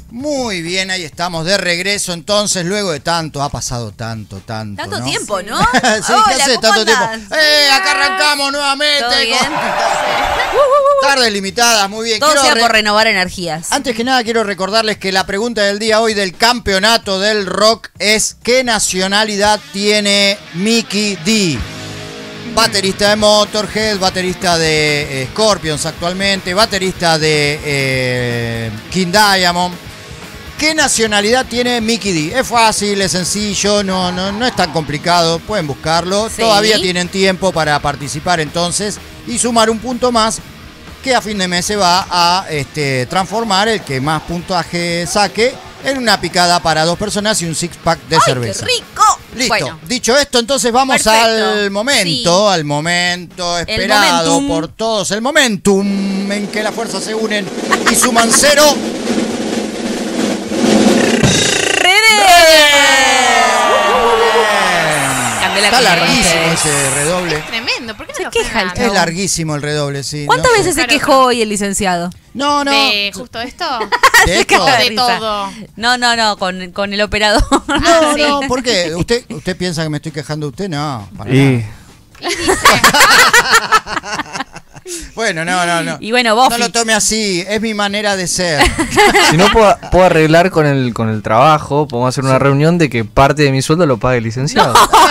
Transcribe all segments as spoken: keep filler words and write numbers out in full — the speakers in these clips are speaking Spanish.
Muy bien, ahí estamos de regreso entonces, luego de tanto, ha pasado tanto, tanto, Tanto ¿no? tiempo, ¿no? Sí, ¿qué Hola, hace ¿cómo tanto tiempo? andás? ¡Eh, acá arrancamos nuevamente! ¿Todo bien? Con... Tardes limitadas, muy bien. Todo Quiero sea re... por renovar energías. Antes que nada quiero recordarles que la pregunta del día hoy del campeonato del rock es ¿qué nacionalidad tiene Mikkey Dee? Baterista de Motorhead, baterista de eh, Scorpions actualmente, baterista de eh, King Diamond. ¿Qué nacionalidad tiene Mikkey Dee? Es fácil, es sencillo, no, no, no es tan complicado, pueden buscarlo. Sí. Todavía tienen tiempo para participar entonces y sumar un punto más que a fin de mes se va a este, transformar el que más puntaje saque en una picada para dos personas y un six pack de ¡Ay, cerveza. qué rico! Listo. Bueno. Dicho esto, entonces vamos Perfecto. al momento, al momento esperado momentum. por todos, el momentum en que las fuerzas se unen y suman cero. Cambié la Está cosa con larguísimo ustedes. ese redoble. Tremendo, ¿por qué no Se lo queja el frenan? chavo. Es larguísimo el redoble, sí. ¿Cuántas no sé. veces se Claro, quejó claro. hoy el licenciado? No, no. ¿De justo esto? ¿De esto? caga De risa. todo. No, no, no, con, con el operador. No, sí. no, ¿por qué? ¿Usted, ¿Usted piensa que me estoy quejando de usted? No, para Y nada. Bueno, no, no, no. Y bueno, vos. No lo tome así, es mi manera de ser. si no puedo, puedo arreglar con el con el trabajo, podemos hacer una reunión de que parte de mi sueldo lo pague el licenciado.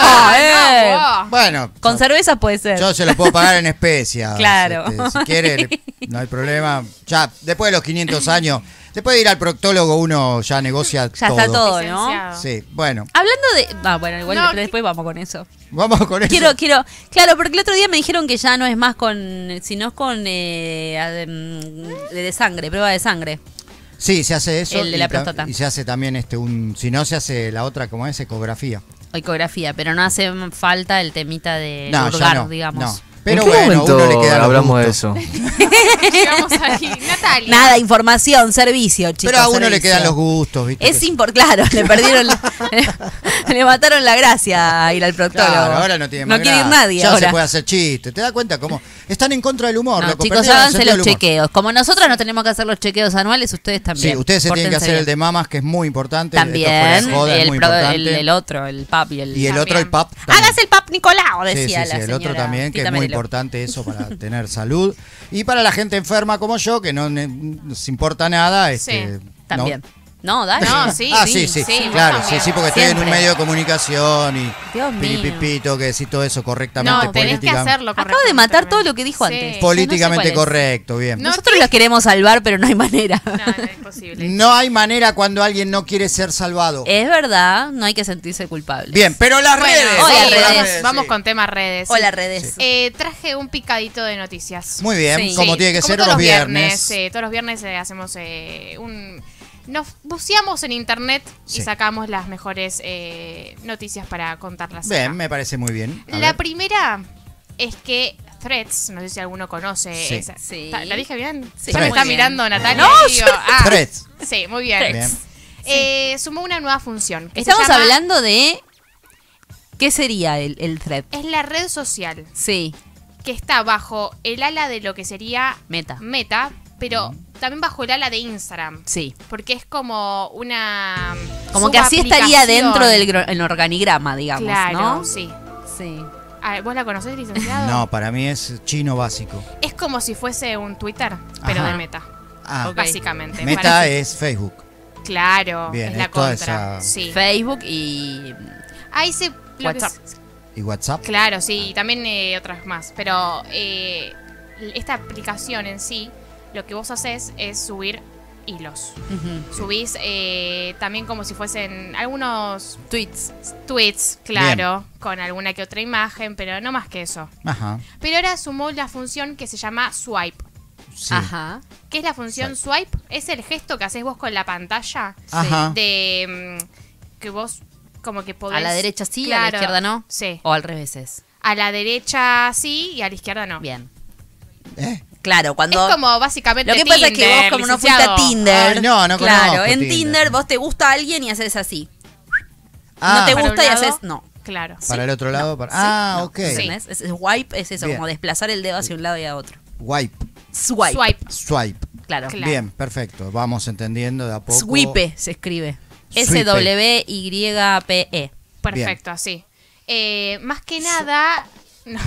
eh. No, Bueno, Con yo, cerveza puede ser. yo se lo puedo pagar en especia. Claro. Este, si quiere, le- no hay problema. Ya, después de los quinientos años, después de ir al proctólogo, uno ya negocia Ya todo. está todo, ¿no? licenciado. Sí, bueno, Hablando de. Ah, bueno, igual No, después vamos con eso. vamos con eso. Quiero, quiero. Claro, porque el otro día me dijeron que ya no es más con. Sino es con. Eh, adem- de, de sangre, prueba de sangre. Sí, se hace eso. El de y la ta- próstata. Y se hace también este un. Si no, se hace la otra, como es, ecografía. O ecografía, pero no hace falta el temita de No, hurgar, ya no. digamos. no. Pero ¿En qué bueno, momento uno le queda los hablamos de gustos. eso? Llegamos ahí. Natalia. Nada, información, servicio, chicos. Pero a uno le servicio. quedan los gustos, ¿viste? Es Que- importante, claro, le perdieron, le mataron la gracia a ir al proctólogo. Claro, ahora no tiene más No quiere ir gracia. nadie Ya ahora. se puede hacer chiste. ¿Te das cuenta cómo? Están en contra del humor, No, loco. chicos, perdieron el háganse sentido los del humor. chequeos. Como nosotros nos tenemos que hacer los chequeos anuales, ustedes también. Sí, ustedes se tienen que Pórtense hacer el bien. de mamas, que es muy importante. Esto fuera También, de joda, es el, muy pro- importante. el, el otro, el pap y el... Y el otro, el También. pap. también. Hágase el pap Nicolau, Sí, sí, decía sí, la el señora otro también, que Tita es muy Merelo. importante eso para tener salud. Y para la gente enferma como yo, que no ne- nos importa nada, este, Sí, También. ¿no? No, dale. No, sí, ah, sí, sí, sí, vos claro, sí, también. sí, porque estoy en un Siempre. medio de comunicación y Dios mío. piripipito, que decir todo eso correctamente No, tenés que política- hacerlo Acabo de correctamente. matar todo lo que dijo Sí. antes. políticamente No sé cuál es. correcto, bien. No, Nosotros los queremos salvar, pero no hay manera. No, no es posible. No hay manera cuando alguien no quiere ser salvado. Es verdad, no hay que sentirse culpable. Bien, pero las Bueno, redes. hola, vamos con las redes. redes, Vamos sí. con temas redes. Hola, redes. Eh, traje un picadito de noticias. Muy bien, Sí. como Sí, tiene que como ser todos los viernes. Sí, todos los viernes eh, hacemos eh, un... Nos buceamos en internet Sí. y sacamos las mejores eh, noticias para contarlas. Bien, acá. me parece muy bien. A La ver. primera es que Threads, no sé si alguno conoce Sí. esa. Sí. ¿La dije bien? Sí, Ya me muy está bien. mirando Natalia. No, y digo, ah, Threads. Sí, muy bien. Threads. Bien. Eh, sumó una nueva función. que se Estamos llama- hablando de... ¿Qué sería el, el thread? Es la red social Sí, que está bajo el ala de lo que sería Meta. Meta, pero también bajo el ala de Instagram. Sí. Porque es como una. Como que así estaría subaplicación. dentro del gro- el organigrama, digamos, Claro, ¿no? sí. Sí. Ah, ¿vos la conocés, licenciado? No, para mí es chino básico. Es como si fuese un Twitter, pero Ajá. de Meta. Ah, Ok. Básicamente. Meta Para- es Facebook. Claro, Bien, es la es toda contra. esa- Sí. Facebook y Ahí se. lo que WhatsApp. es- ¿Y WhatsApp? Claro, sí, y también eh, otras más. Pero eh, esta aplicación en sí, lo que vos haces es subir hilos. Ujú. Subís eh, también como si fuesen algunos tweets. tweets, claro, con alguna que otra imagen, pero no más que eso. Ajá. Pero ahora sumó la función que se llama swipe. Sí. Ajá. ¿Qué es la función swipe? Es el gesto que haces vos con la pantalla Ajá. de mm, que vos como que podés... A la derecha sí, a la Claro, izquierda no. Sí. O al revés es. A la derecha sí y a la izquierda no. Bien. ¿Eh? Claro, cuando... Es como básicamente Lo que pasa es que vos Tinder, como no fuiste a licenciado. Tinder... Ay, no, no Claro, conozco en Tinder. Tinder vos te gusta a alguien y haces así. Ah, no te para gusta un y lado. haces... No. Claro. para el otro lado. para- Sí, Ah, no, ok. ¿entendés? Es, es wipe es eso, Bien. como desplazar el dedo hacia un lado y a otro. Wipe. Swipe. Swipe. Swipe. claro. Claro. Bien, perfecto. Vamos entendiendo de a poco. Swipe se escribe. Swipe. S W Y P E. Perfecto, así. Eh, más que nada, no.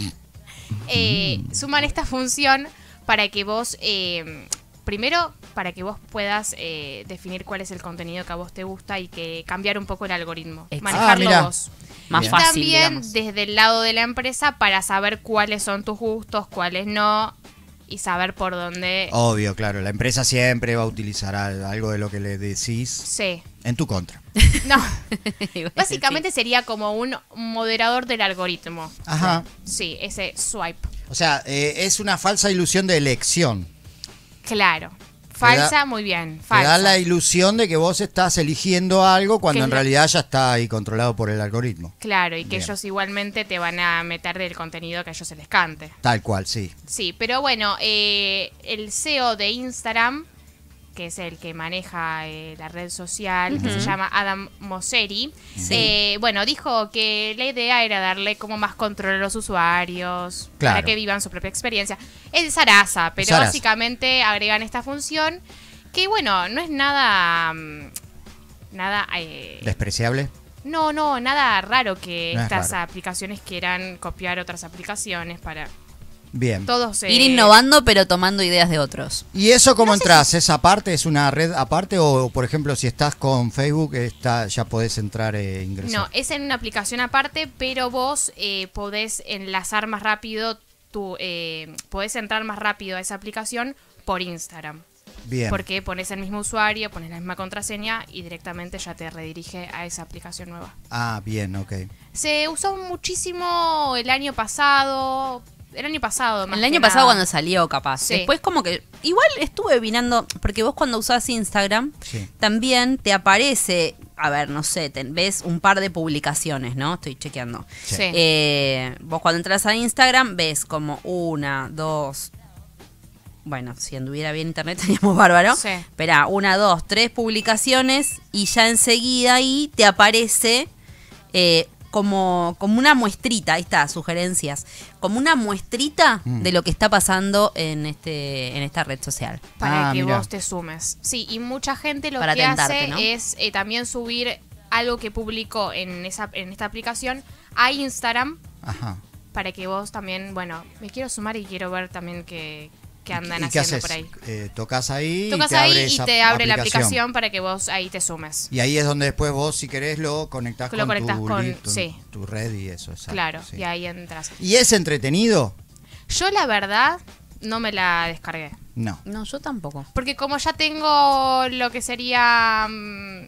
Eh, suman esta función para que vos, eh, primero, para que vos puedas eh, definir cuál es el contenido que a vos te gusta y que cambiar un poco el algoritmo, Exacto. manejarlo Ah, mirá. vos. Más Bien. fácil, También digamos. desde el lado de la empresa para saber cuáles son tus gustos, cuáles no y saber por dónde. Obvio, claro. La empresa siempre va a utilizar al- algo de lo que le decís Sí. en tu contra. No. Básicamente sería como un moderador del algoritmo. Ajá. Sí, ese swipe. O sea, eh, es una falsa ilusión de elección. Claro. Falsa, da- muy bien. Te Falsa. da la ilusión de que vos estás eligiendo algo cuando Que en es la- realidad ya está ahí controlado por el algoritmo. Claro, y que Bien. ellos igualmente te van a meter del contenido que a ellos se les cante. Tal cual, sí. Sí, pero bueno, eh, el C E O de Instagram, que es el que maneja eh, la red social, que se llama Adam Mosseri, Sí. eh, bueno, dijo que la idea era darle como más control a los usuarios, Claro. para que vivan su propia experiencia. Es Sarasa, pero Sarasa. básicamente agregan esta función que, bueno, no es nada... mm, nada... eh, ¿Despreciable? no, no, nada raro que No es estas raro. aplicaciones quieran copiar otras aplicaciones para Bien. todos... eh, Ir innovando, pero tomando ideas de otros. ¿Y eso cómo entras? ¿Es aparte? ¿Es una red aparte? O, por ejemplo, si estás con Facebook, está, ya podés entrar e ingresar. No, es en una aplicación aparte, pero vos eh, podés enlazar más rápido, tu, eh, podés entrar más rápido a esa aplicación por Instagram. Bien. Porque pones el mismo usuario, pones la misma contraseña y directamente ya te redirige a esa aplicación nueva. Ah, bien, ok. Se usó muchísimo el año pasado. El año pasado, más El año que pasado nada. cuando salió, capaz. Sí. Después como que... Igual estuve mirando, porque vos cuando usás Instagram, Sí. también te aparece... A ver, no sé, te, ves un par de publicaciones, ¿no? Estoy chequeando. Sí. Eh, vos cuando entras a Instagram ves como una, dos... Bueno, si anduviera bien internet estaríamos bárbaro. Sí. Esperá, una, dos, tres publicaciones y ya enseguida ahí te aparece eh, como, como una muestrita, ahí está, sugerencias, como una muestrita Mm. de lo que está pasando en este en esta red social. Para Ah, que mirá. vos te sumes. Sí, y mucha gente lo Para que tentarte, hace ¿no? es eh, también subir algo que publicó en esa en esta aplicación a Instagram Ajá. para que vos también, bueno, me quiero sumar y quiero ver también qué, qué andan ¿Y qué haciendo haces? por ahí. Eh, tocas ahí Tocas y te ahí abre y esa te abre la aplicación para que vos ahí te sumes. Y ahí es donde después vos, si querés, lo conectás Lo con, conectás tu, con- li- tu, sí. tu red y eso. Exacto, Claro, sí. y ahí entras. ¿Y es entretenido? Yo la verdad no me la descargué. No. No, yo tampoco. Porque como ya tengo lo que sería mm,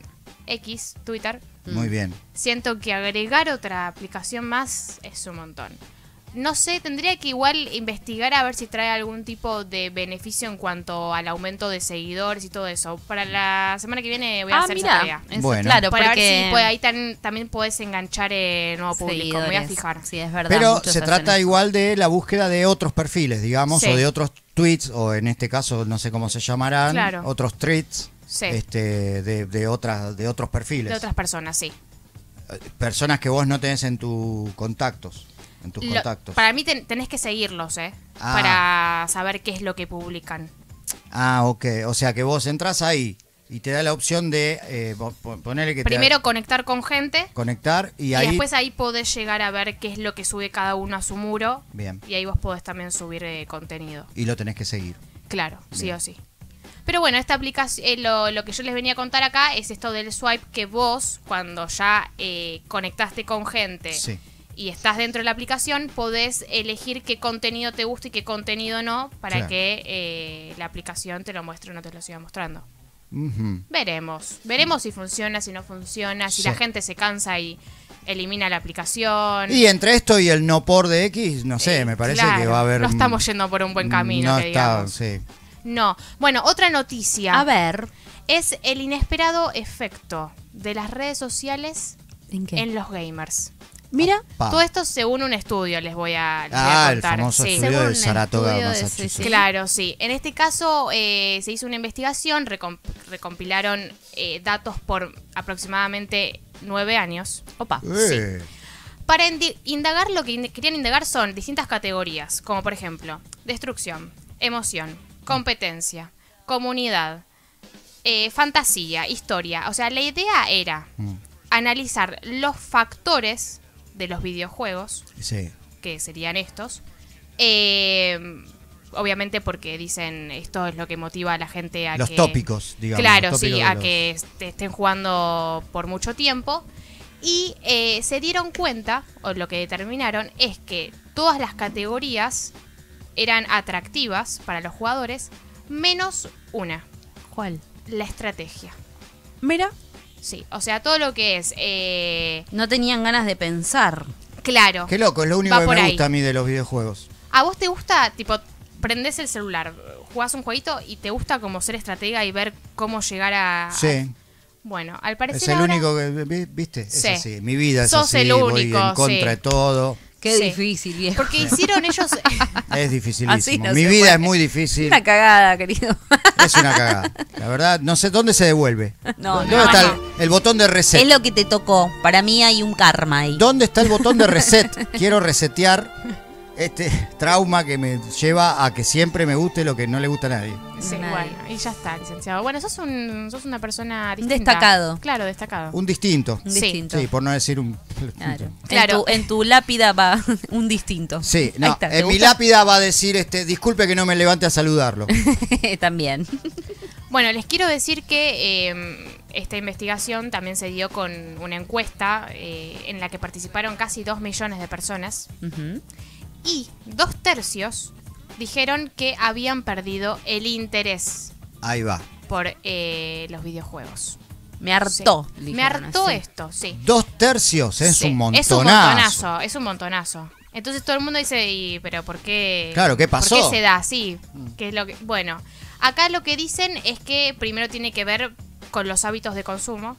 X, Twitter, Muy bien. siento que agregar otra aplicación más es un montón. No sé, tendría que igual investigar a ver si trae algún tipo de beneficio en cuanto al aumento de seguidores y todo eso. Para la semana que viene voy a Ah, hacer esa mira, tarea. eso, Bueno. claro, Para porque ver si puede- ahí tan- también podés enganchar eh, nuevo público. Me voy a seguidores. fijar. Sí, es verdad. Pero muchos se hacen trata eso. igual de la búsqueda de otros perfiles, digamos, Sí. o de otros tweets, o en este caso no sé cómo se llamarán, Claro. otros tweets Sí. este, de, de, otras, de otros perfiles. De otras personas, sí. Eh, Personas que vos no tenés en tus contactos. En tus Lo- contactos. para mí ten- tenés que seguirlos, ¿eh? Ah. Para saber qué es lo que publican. Ah, ok. O sea que vos entras ahí y te da la opción de eh, po- po- ponerle que te Primero da- conectar con gente conectar y, y, ahí. después ahí podés llegar a ver qué es lo que sube cada uno a su muro. Bien. Y ahí vos podés también subir eh, contenido. Y lo tenés que seguir. Claro, sí Bien. o sí. Pero bueno, esta aplicación, eh, lo, lo que yo les venía a contar acá es esto del swipe, que vos, cuando ya eh, conectaste con gente Sí. y estás dentro de la aplicación, podés elegir qué contenido te gusta y qué contenido no, para Claro. que eh, la aplicación te lo muestre o no te lo siga mostrando. Ujú. Veremos. Veremos si funciona, si no funciona, si Sí. la gente se cansa y elimina la aplicación. Y entre esto y el no por de X, no sé, Eh, me parece claro, que va a haber. no estamos yendo por un buen camino, No que está, digamos. sí. No. Bueno, otra noticia. A ver. Es el inesperado efecto de las redes sociales ¿En qué? en los gamers. Mira. Pa. Todo esto según un estudio les voy a, les voy Ah, a el contar. famoso Sí. estudio Según de un Saratoga, estudio de- Massachusetts. sí, sí. Claro, sí. En este caso eh, se hizo una investigación, recom- recompilaron eh, datos por aproximadamente nueve años. Opa. Eh, Para indi- indagar, lo que in- querían indagar son distintas categorías, como por ejemplo, destrucción, emoción, competencia, comunidad, eh, fantasía, historia. O sea, la idea era Mm. analizar los factores de los videojuegos, Sí. que serían estos. Eh, obviamente porque dicen esto es lo que motiva a la gente a Los que... tópicos, digamos. Claro, los tópicos sí, de a los- que est- estén jugando por mucho tiempo. Y eh, se dieron cuenta, o lo que determinaron, es que todas las categorías eran atractivas para los jugadores, menos una, ¿Cuál? la estrategia. Mira, Sí, o sea, todo lo que es... eh, no tenían ganas de pensar. claro. Qué loco, es lo único Va que por me ahí. gusta a mí de los videojuegos. ¿A vos te gusta, tipo, prendés el celular, jugás un jueguito y te gusta como ser estratega y ver cómo llegar a... Sí. Bueno, al parecer Es el ahora- único que, vi- ¿viste? Es Sí. así. Mi vida es Sos así, el voy único, en contra sí. de todo. Qué Sí. difícil, viejo. Porque hicieron ellos... Es dificilísimo. Así no Mi se vida puede. es muy difícil. Una cagada, querido. Es una cagada. La verdad, no sé dónde se devuelve. No, ¿Dónde no, está no. el, el botón de reset? Es lo que te tocó. Para mí hay un karma ahí. ¿Dónde está el botón de reset? Quiero resetear este trauma que me lleva a que siempre me guste lo que no le gusta a nadie. Sí, Nadie. bueno, y ya está, licenciado. Bueno, sos, un, sos una persona distinta. Destacado. Claro, destacado. Un distinto. Un Sí. distinto. Sí, por no decir un... Claro. Claro. En, tu, en tu lápida va un distinto. Sí, Ahí no, está, ¿te en mi gusta? lápida va a decir, este, disculpe que no me levante a saludarlo. También. Bueno, les quiero decir que eh, esta investigación también se dio con una encuesta eh, en la que participaron casi dos millones de personas Ujú. y dos tercios dijeron que habían perdido el interés Ahí va. por eh, los videojuegos. Me hartó. Sí. Me dijeron hartó así. esto, sí. Dos tercios, es Sí, un montonazo. Es un montonazo, es un montonazo. Entonces todo el mundo dice, ¿y pero por qué? Claro, ¿qué pasó? ¿Por qué se da así? ¿Qué es lo que? Bueno, acá lo que dicen es que primero tiene que ver con los hábitos de consumo.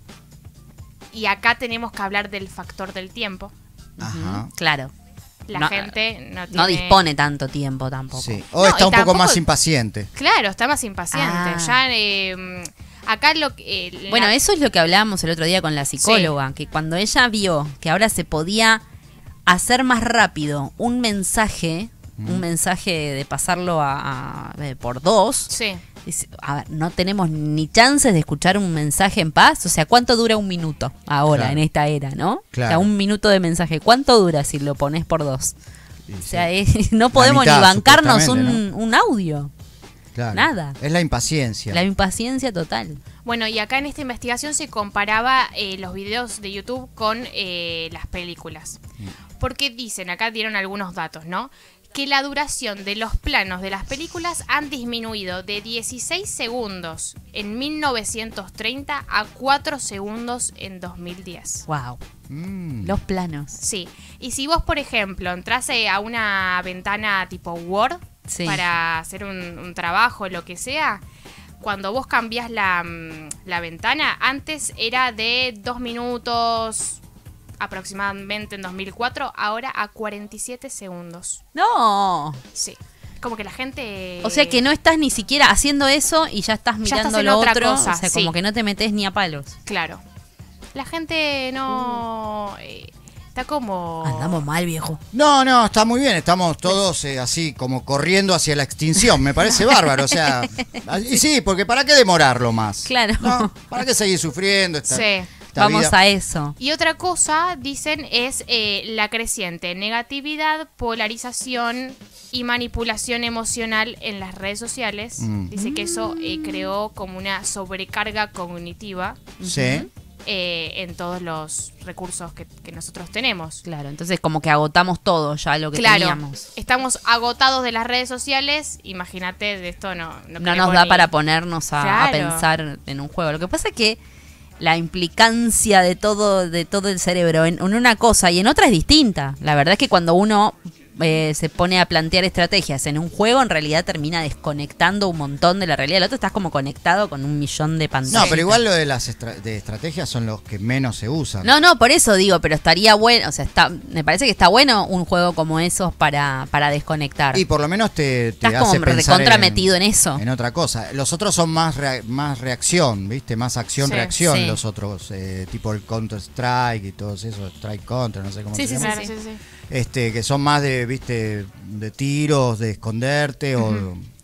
Y acá tenemos que hablar del factor del tiempo. Ajá. Ujú, claro. La No, gente no tiene... No dispone tanto tiempo tampoco. Sí. O No, está y un poco tampoco- más impaciente. Claro, está más impaciente. Ah. Ya, eh, acá lo que... eh, Bueno, la- eso es lo que hablábamos el otro día con la psicóloga, que cuando ella vio que ahora se podía hacer más rápido un mensaje, un mensaje de pasarlo a, a- eh, por dos, Sí. dice, a ver, no tenemos ni chances de escuchar un mensaje en paz. O sea, ¿cuánto dura un minuto ahora Claro. en esta era, no? Claro. O sea, un minuto de mensaje, ¿cuánto dura si lo pones por dos? Sí, O sea, sí. es- no podemos mitad, ni bancarnos un, supuestamente, un audio. Claro. nada. Es la impaciencia. La impaciencia total. Bueno, y acá en esta investigación se comparaba eh, los videos de YouTube con eh, las películas. Porque dicen, acá dieron algunos datos, ¿no? Que la duración de los planos de las películas han disminuido de dieciséis segundos en mil novecientos treinta a cuatro segundos en dos mil diez. Wow. Mm. Los planos. Sí. Y si vos, por ejemplo, entras eh, a una ventana tipo Word Sí. para hacer un, un trabajo, lo que sea, cuando vos cambiás la, mm, la ventana, antes era de dos minutos aproximadamente en dos mil cuatro, ahora a cuarenta y siete segundos. No. Sí. Como que la gente... O sea que no estás ni siquiera haciendo eso y ya estás Ya mirando estás en lo otra otro. cosa, o sea, sí. como que no te metes ni a palos. Claro. La gente no... eh, está como... Andamos mal, viejo. No, no, está muy bien. Estamos todos eh, así como corriendo hacia la extinción. Me parece bárbaro. O sea, y sí, porque ¿para qué demorarlo más? Claro. No, ¿para qué seguir sufriendo? Esta, Sí. esta Vamos vida? a eso. Y otra cosa, dicen, es eh, la creciente negatividad, polarización y manipulación emocional en las redes sociales. Mm. Dice que eso eh, creó como una sobrecarga cognitiva Sí. eh, en todos los recursos que, que nosotros tenemos. Claro, entonces como que agotamos todo ya lo que Claro, teníamos. estamos agotados de las redes sociales. Imagínate, de esto no No No, nos queremos da ni- para ponernos a, a Claro. pensar en un juego. Lo que pasa es que la implicancia de todo, de todo el cerebro en, en una cosa y en otra es distinta. La verdad es que cuando uno eh, se pone a plantear estrategias en un juego, en realidad termina desconectando un montón de la realidad. El otro estás como conectado con un millón de pantallas. No, pero igual lo de las estra- de estrategias son los que menos se usan. No, no, por eso digo, pero estaría bueno, o sea, está, me parece que está bueno un juego como esos para, para desconectar. Y por lo menos te, te Estás como hace pensar recontra metido en eso. En otra cosa. Los otros son más rea- más reacción, ¿viste? Más acción-reacción. Sí. Los otros, eh, tipo el Counter-Strike y todos esos, Strike-Counter, no sé cómo Sí, se sí, llama. Claro, sí, sí. Este, que son más de, ¿viste? De tiros, de esconderte o,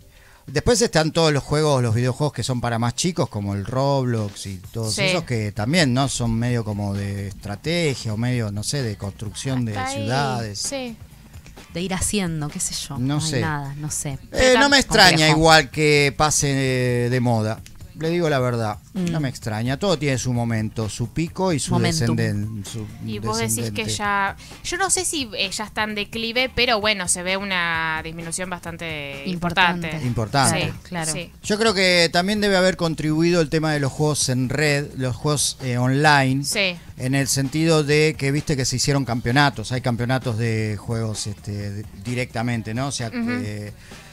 Después están todos los juegos, los videojuegos que son para más chicos, como el Roblox y todos Sí. esos que también, ¿no? Son medio como de estrategia o medio, no sé, de construcción de Hasta ahí, ciudades. Sí. De ir haciendo, qué sé yo. No hay sé. nada, no sé. Eh, no me extraña Complejo. igual que pase de, de moda. Le digo la verdad, Mm. no me extraña. Todo tiene su momento, su pico y su Momentum. descendente. Y vos decís que ya... Yo no sé si eh, ya está en declive, pero bueno, se ve una disminución bastante Importante. importante. Importante. Sí, Claro. sí. Yo creo que también debe haber contribuido el tema de los juegos en red, los juegos eh, online, Sí. en el sentido de que viste que se hicieron campeonatos, hay campeonatos de juegos este, de- directamente, ¿no? O sea, Ujú. eh,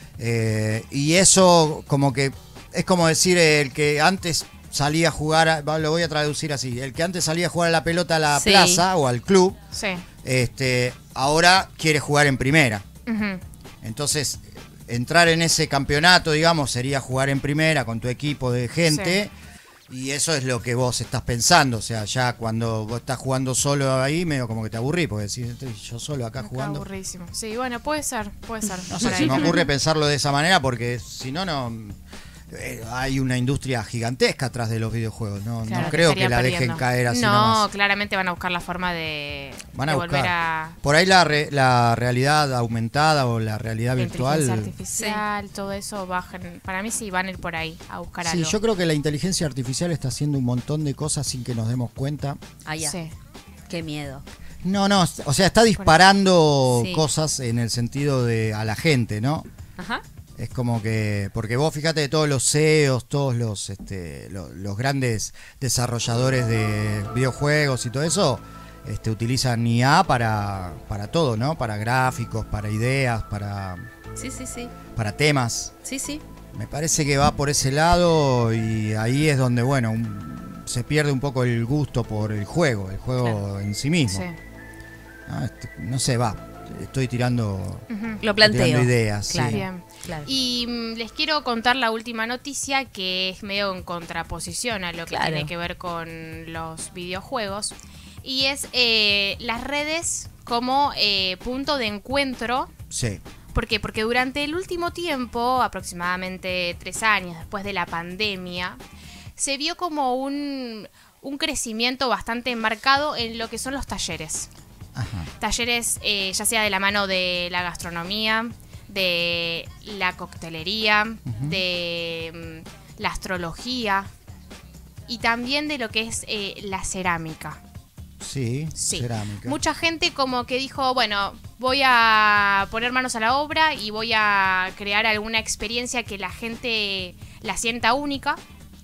eh, y eso como que es como decir el que antes salía a jugar, a- va, lo voy a traducir así, el que antes salía a jugar a la pelota a la Sí. plaza o al club, Sí. este, ahora quiere jugar en primera. Ujú. Entonces, entrar en ese campeonato, digamos, sería jugar en primera con tu equipo de gente. Y eso es lo que vos estás pensando. O sea, ya cuando vos estás jugando solo ahí, medio como que te aburrí, porque decís, estoy yo solo acá Acá jugando. aburridísimo. Sí, bueno, puede ser, puede ser. No por sé, se ahí. me ocurre pensarlo de esa manera, porque si no, no. eh, hay una industria gigantesca atrás de los videojuegos. No, Claro, no te creo que estarían la perdiendo. dejen caer así No, nomás. claramente van a buscar la forma de, Van a de buscar. volver a... Por ahí la, re- la realidad aumentada o la realidad La virtual. inteligencia artificial, todo eso bajan. Para mí sí van a ir por ahí a buscar Sí, algo. yo creo que la inteligencia artificial está haciendo un montón de cosas sin que nos demos cuenta. Ah, ya. Sí. Qué miedo. No, no, o sea, está disparando Sí. cosas en el sentido de a la gente, ¿no? Ajá. Es como que, porque vos fíjate, todos los C E Os, todos los, este, lo- los, grandes desarrolladores de videojuegos y todo eso, este, utilizan I A para, para todo, ¿no? Para gráficos, para ideas, para, Sí, sí, sí. para temas. Sí, sí. Me parece que va por ese lado y ahí es donde, bueno, un- se pierde un poco el gusto por el juego, el juego Claro. en sí mismo. Sí. Ah, este, no sé, va. Estoy tirando, Ujú. Lo planteo. tirando ideas. sí. Claro. Bien. Claro. Y mm, les quiero contar la última noticia que es medio en contraposición a lo que Claro. tiene que ver con los videojuegos. Y es eh, las redes como eh, punto de encuentro. Sí. ¿Por qué? Porque durante el último tiempo, aproximadamente tres años después de la pandemia, se vio como un, un crecimiento bastante marcado en lo que son los talleres. Ajá. Talleres eh, ya sea de la mano de la gastronomía, de la coctelería, de mm, la astrología y también de lo que es eh, la cerámica. Sí, Sí. cerámica. Mucha gente como que dijo, bueno, voy a poner manos a la obra y voy a crear alguna experiencia que la gente la sienta única.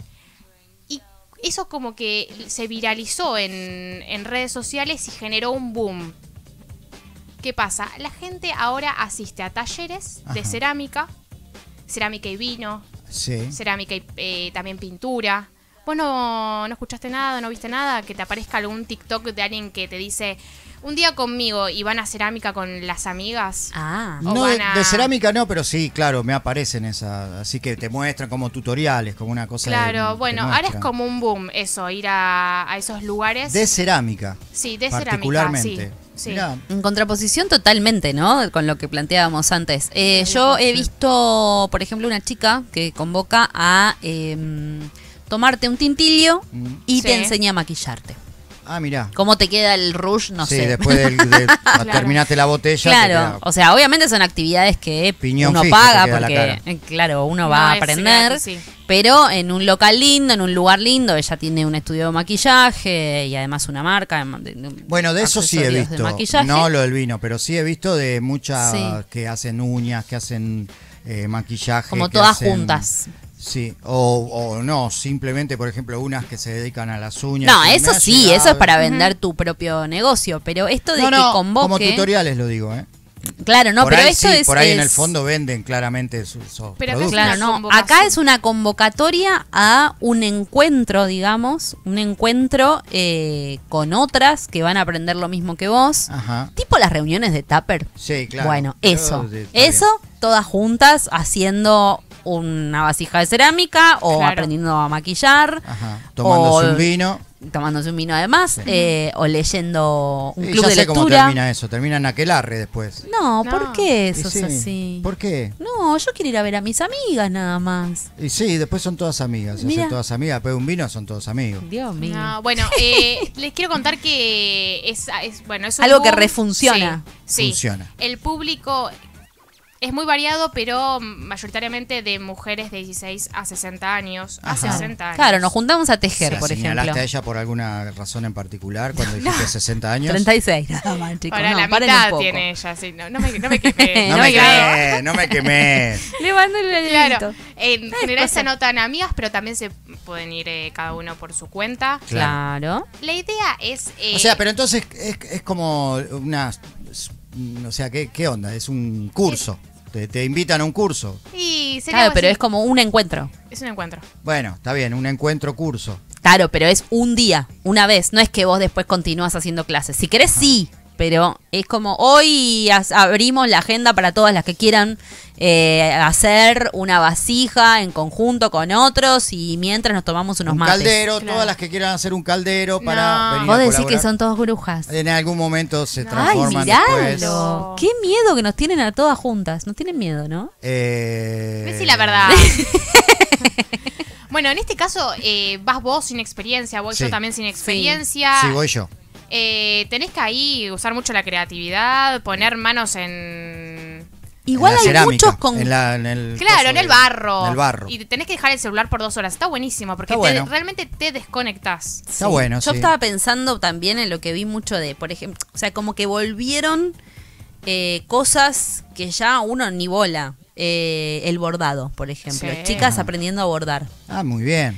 Y eso como que se viralizó en, en redes sociales y generó un boom. ¿Qué pasa? La gente ahora asiste a talleres de Ajá. cerámica, cerámica y vino, Sí. cerámica y eh, también pintura. Vos no, no escuchaste nada, no viste nada, que te aparezca algún TikTok de alguien que te dice un día conmigo y van a cerámica con las amigas. Ah. O No, de, van a- de cerámica no, pero sí, claro, me aparecen esas. Así que te muestran como tutoriales, como una cosa. Claro, de- bueno, te ahora es muestran. como un boom eso, ir a, a esos lugares. De cerámica. sí, de cerámica, particularmente. sí. sí. Mirá, En contraposición totalmente, ¿no? Con lo que planteábamos antes. Eh, yo he visto, por ejemplo, una chica que convoca a em, tomarte un tintillo Mm. y Sí. te enseña a maquillarte. Ah, mirá. ¿Cómo te queda el rush? No sí, sé. después del- de, terminaste la botella. te Claro, queda- o sea, obviamente son actividades que Piñón uno fijo te paga queda la porque, cara. eh, claro, uno No va a es aprender, gratis, sí. pero en un local lindo, en un lugar lindo, ella tiene un estudio de maquillaje y además una marca. de- de- Bueno, de eso sí he accesorios de visto. maquillaje. No lo del vino, pero sí he visto de muchas Sí. que hacen uñas, que hacen eh, maquillaje. Como que todas hacen- juntas. Sí, o, o no, simplemente, por ejemplo, unas que se dedican a las uñas. No, y me eso ha sí, llegado- eso es para vender tu propio negocio, pero esto de No, que no, convoque... como tutoriales lo digo, ¿eh? Claro, no, por pero ahí esto sí, es... por ahí en es- el fondo venden claramente sus, sus Pero acá es productos. Claro, una no. convocación. Acá es una convocatoria a un encuentro, digamos, un encuentro eh, con otras que van a aprender lo mismo que vos. Ajá. Tipo las reuniones de Tupper. Sí, claro. Bueno, Yo, eso. de- está Eso, todas juntas haciendo una vasija de cerámica o Claro. aprendiendo a maquillar. bien. Ajá. Tomándose o- un vino. tomándose un vino además, Sí. eh, o leyendo un Y club ya de sé cómo lectura. termina eso, termina en aquelarre después. No, No. ¿por qué Y eso sí, es así? ¿Por qué? No, yo quiero ir a ver a mis amigas nada más. Y sí, después son todas amigas, se Mira. hacen todas amigas, después de un vino son todos amigos. Dios mío. No, bueno, eh, les quiero contar que es, es- bueno, es un Algo que boom. refunciona. Sí, sí. Funciona. El público es muy variado, pero mayoritariamente de mujeres de dieciséis a sesenta años. A Ajá. sesenta años. Claro, nos juntamos a tejer, ¿La por señalaste ejemplo. a ella por alguna razón en particular cuando dijiste sesenta años? treinta y seis, nada más, chicos. Para no, la paren un mitad poco. tiene ella, sí. No, no me, no me quemé. No, No me me quemé, no me quemé. Le mando el Claro, dedito. en general cosa. se anotan amigas, pero también se pueden ir eh, cada uno por su cuenta. Claro. La idea es... eh, O sea, pero entonces es, es como una... O sea, ¿qué, qué onda? Es un curso. Te, te invitan a un curso. y sería Claro, algo pero así. es como un encuentro. Es un encuentro. Bueno, está bien, un encuentro curso. Claro, pero es un día, una vez. No es que vos después continúas haciendo clases. Si querés, sí. Pero es como hoy as- abrimos la agenda para todas las que quieran eh, hacer una vasija en conjunto con otros y mientras nos tomamos unos un mates. caldero, Claro. todas las que quieran hacer un caldero para No. venir Vos a decís que colaborar. son todos brujas. En algún momento se Ay, transforman después. miralo. Qué miedo que nos tienen a todas juntas. No tienen miedo, ¿no? Eh, Decí la verdad. Bueno, en este caso eh, vas vos sin experiencia, voy Sí. yo también sin experiencia. Sí, voy yo. Eh, tenés que ahí usar mucho la creatividad, poner manos en... Igual En la hay cerámica, muchos con... en, la- en el Claro, coso en el de- barro. En el barro. Y tenés que dejar el celular por dos horas. Está buenísimo, porque Está te- bueno. realmente te desconectás. Está bueno, Yo sí. estaba pensando también en lo que vi mucho de, por ejemplo, o sea, como que volvieron eh, cosas que ya uno ni bola. Eh, el bordado, por ejemplo. Sí. Chicas Ajá. aprendiendo a bordar. Ah, muy bien.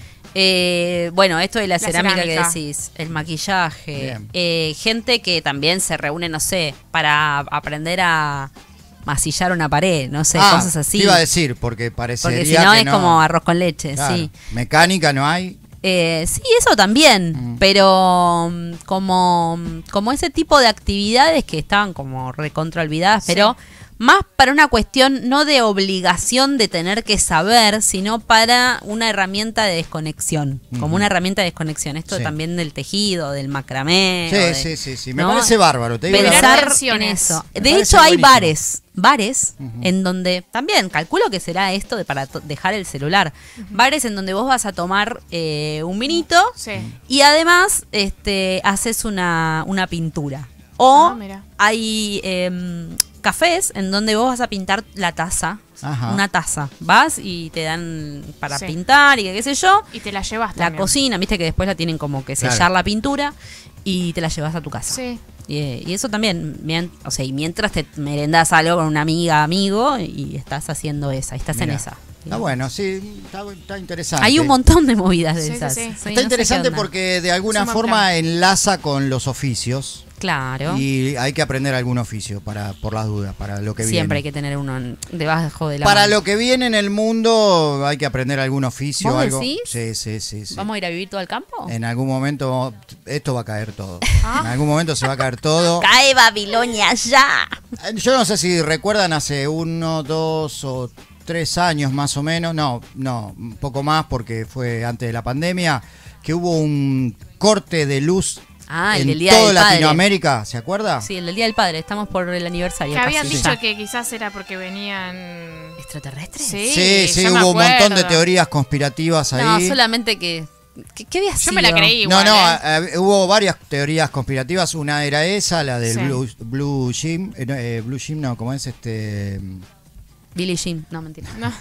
Eh, bueno, esto de la, La cerámica, cerámica. que decís, el maquillaje, Bien. eh, gente que también se reúne, no sé, para aprender a masillar una pared, no sé, ah, cosas así. te iba a decir, porque parecería Porque si no que es como arroz con leche, Claro. sí. Mecánica no hay. Eh, sí, eso también, Mm. pero mm, como, como ese tipo de actividades que estaban como recontra olvidadas, Sí. pero más para una cuestión no de obligación de tener que saber, sino para una herramienta de desconexión, como Ujú. una herramienta de desconexión. Esto Sí. también del tejido, del macramé. Sí, o de- sí, sí, sí. Me ¿no? parece bárbaro. Te digo la Pensar- verdad. Pensar en versiones. eso. Me De parece hecho, hay buenísimo. bares, bares Ujú. en donde también calculo que será esto de para to- dejar el celular. Bares en donde vos vas a tomar eh, un vinito Sí. y además este haces una, una pintura. O Ah, mira. hay em, cafés en donde vos vas a pintar la taza. Ajá. Una taza. Vas y te dan para Sí. pintar y qué sé yo. Y te la llevas La también. cocina, viste que después la tienen como que sellar Claro. la pintura y te la llevas a tu casa. Sí. Y, eh, y eso también, mien- o sea, y mientras te merendás algo con una amiga, amigo, y estás haciendo esa, y estás en Mirá. esa. Está bueno, sí, está, está interesante. Hay un montón de movidas de Sí, sí, esas. sí. Sí, Está no sé interesante qué onda. porque de alguna Suma forma plan. enlaza con los oficios Claro. y hay que aprender algún oficio para por las dudas, para lo que Siempre hay viene. que tener uno en- debajo de la Para mano. lo que viene en el mundo hay que aprender algún oficio o ¿Vos algo. decís? Sí, sí, sí, sí. ¿Vamos a ir a vivir todo al campo? En algún momento esto va a caer todo. Ah. En algún momento se va a caer todo. ¡Cae Babilonia ya! Yo no sé si recuerdan hace uno, dos o tres años más o menos, no, no, un poco más porque fue antes de la pandemia, que hubo un corte de luz Ah, el en del Día toda del Padre. Latinoamérica, ¿se acuerda? Sí, el del Día del Padre. Estamos por el aniversario. Que habían casi. dicho Ya. que quizás era porque venían... ¿Extraterrestres? Sí, Sí, sí, yo me hubo un montón de acuerdo. teorías conspirativas ahí. No, solamente que... ¿Qué, qué había Yo sido? me la creí No, igual, no, ¿eh? eh, hubo varias teorías conspirativas. Una era esa, la del Sí. Blue, Blue Jim. eh, no, eh, Blue Jim no, ¿cómo es este? Billie Jean. No, mentira. No.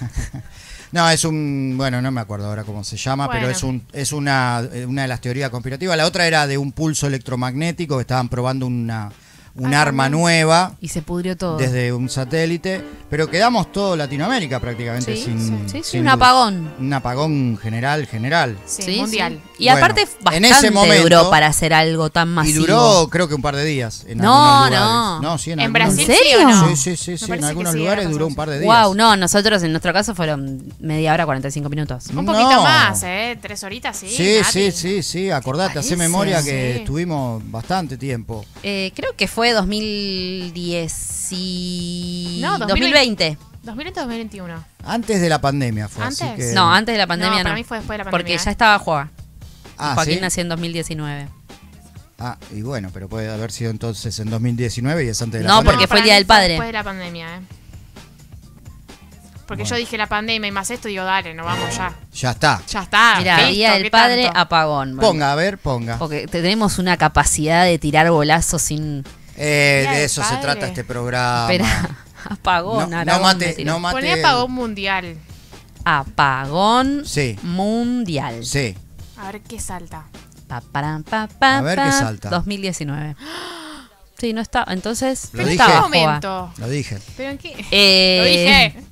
No, es un, bueno, no me acuerdo ahora cómo se llama, Bueno. pero es un es una, eh, una de las teorías conspirativas. La otra era de un pulso electromagnético, que estaban probando una un Ah, arma también. nueva Y se pudrió todo. desde un satélite, pero quedamos todo Latinoamérica prácticamente Sí, sin, Sí, sí, sin un luz. apagón. Un apagón general, general. Sí, Sí, mundial. sí. Y Bueno, aparte en bastante ese momento- duró para hacer algo tan masivo. Y duró creo que un par de días en No, algunos no. lugares. No, sí, en, ¿En algunos- Brasil ¿En sí serio? o no? Sí, sí, sí, Me sí, en parece que algunos sí, lugares ahora duró pasamos. un par de días. Wow, no, nosotros en nuestro caso fueron media hora, cuarenta y cinco minutos. Un poquito No. más, ¿eh? Tres horitas, sí. Sí, Nati. sí, sí, sí, acordate, hace parece? memoria que Sí. estuvimos bastante tiempo. Eh, creo que fue dos mil diez y... No, dos mil veinte. dos mil veinte o dos mil veintiuno. Antes de la pandemia fue, así ¿Antes? que... No, antes de la pandemia No, no. para mí fue después de la Porque pandemia. ya estaba Juega. Ah, Joaquín ¿sí? nació en dos mil diecinueve. Ah, y bueno, pero puede haber sido entonces en dos mil diecinueve y es antes de la No, pandemia. porque fue el para Día mí del Padre. Después de la pandemia, ¿eh? Porque Bueno. yo dije la pandemia y más esto, digo, dale, no vamos ya. Ya está. Ya está. Mira, listo, Día del ¿qué Padre, tanto? apagón. Ponga, a ver, ponga. Porque tenemos una capacidad de tirar bolazos sin... Eh, Día de del eso se Padre. trata este programa. Espera, apagón, No, Aragón no mate, me tiró. no mate. Poné apagón mundial. Apagón Sí. mundial. Sí. A ver qué salta. Pa, param, pa, pa, A ver pa. qué salta. dos mil diecinueve. Sí, no está. Entonces, Lo no dije. estaba, ¿En Joa. qué momento? Lo dije. ¿Pero en qué? Eh, Lo dije.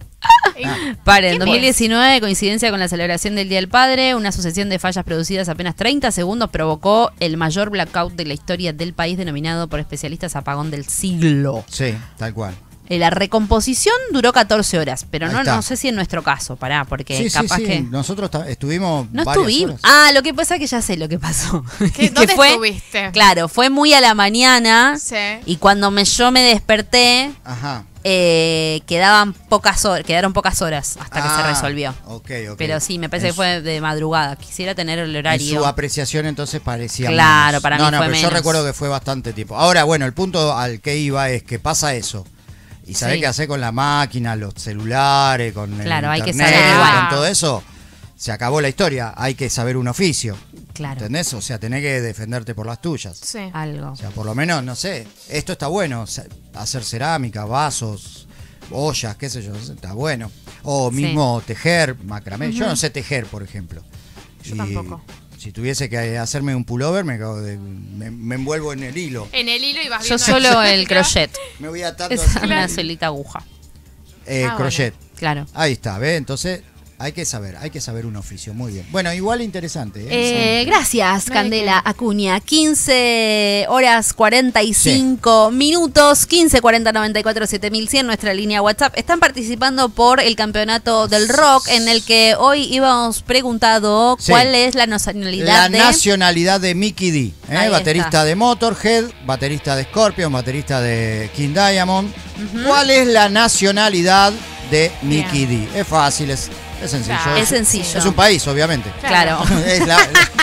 Paren, ¿Qué dos mes? mil diecinueve, coincidencia con la celebración del Día del Padre, una sucesión de fallas producidas apenas treinta segundos provocó el mayor blackout de la historia del país, denominado por especialistas apagón del siglo. Sí, tal cual. Eh, La recomposición duró catorce horas, pero Ahí no, está. no sé si en nuestro caso, pará, porque Sí, sí, capaz sí. que... Nosotros ta- estuvimos No varias estuvimos. horas. Ah, lo que pasa es que ya sé lo que pasó. ¿Qué- Que ¿Dónde fue, estuviste? Claro, fue muy a la mañana Sí. y cuando me, yo me desperté, Ajá. eh, quedaban pocas horas, quedaron pocas horas hasta que se Ah, resolvió. Ok, ok. Pero sí, me parece En que fue de madrugada. Quisiera tener el En horario. su apreciación entonces parecía Claro, menos. para no, mí no, fue pero yo menos. recuerdo que fue bastante tiempo. Ahora, bueno, el punto al que iba es que pasa eso. Y sabés Sí. qué hacer con la máquina, los celulares, con Claro, el hay que internet, saber igual. con todo eso. Se acabó la historia. Hay que saber un oficio. Claro, ¿Entendés? O sea, tenés que defenderte por las tuyas. Sí. algo. O sea, por lo menos, no sé, esto está bueno. se- Hacer cerámica, vasos, ollas, qué sé yo, está bueno. O Sí. mismo tejer, macramé. Yo no sé tejer, por ejemplo. Yo tampoco. Si tuviese que hacerme un pullover, me, cago de- me, me envuelvo en el hilo. En el hilo ibas Yo viendo solo ahí. el crochet. Me voy atando Es así. una solita aguja. Eh, Ah, crochet. Claro. Ahí está, ¿ves? Entonces hay que saber, hay que saber un oficio. Muy bien. Bueno, igual interesante. ¿eh? Eh, gracias, No hay Candela que- Acuña. quince horas cuarenta y cinco minutos. quince cuarenta noventa y cuatro siete mil cien, nuestra línea WhatsApp. Están participando por el campeonato del rock, en el que hoy íbamos preguntado Sí. cuál es la nacionalidad La de. nacionalidad de Mickey D, ¿eh? Ahí baterista está. de Motorhead, baterista de Scorpion, baterista de King Diamond. ¿Cuál es la nacionalidad de Mickey D? Es fácil, es, es sencillo. Claro. Es sencillo. Es un país, obviamente. Claro. Es la-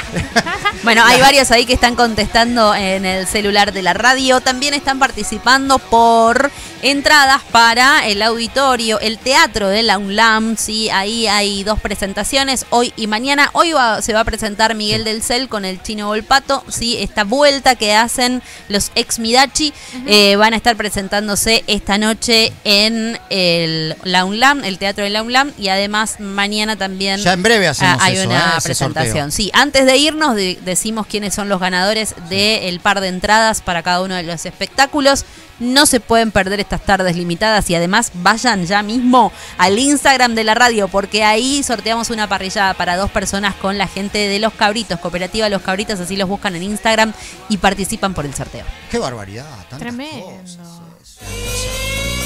Bueno, hay varios ahí que están contestando en el celular de la radio. También están participando por entradas para el auditorio, el teatro de la UNLAM. Sí, ahí hay dos presentaciones, hoy y mañana. Hoy va- se va a presentar Miguel del Cel con el Chino Volpato. Sí, esta vuelta que hacen los ex Midachi eh, van a estar presentándose esta noche en el, la UNLAM, el teatro de la UNLAM. Y además mañana también Ya en breve hacemos ah, hay eso, una ¿eh? Ese presentación. Sí, antes de irnos de- decimos quiénes son los ganadores del par de entradas para cada uno de los espectáculos. No se pueden perder estas tardes limitadas y además vayan ya mismo al Instagram de la radio porque ahí sorteamos una parrillada para dos personas con la gente de Los Cabritos, Cooperativa Los Cabritos, así los buscan en Instagram y participan por el sorteo. Qué barbaridad. tantas Tremendo. cosas, es una cosa.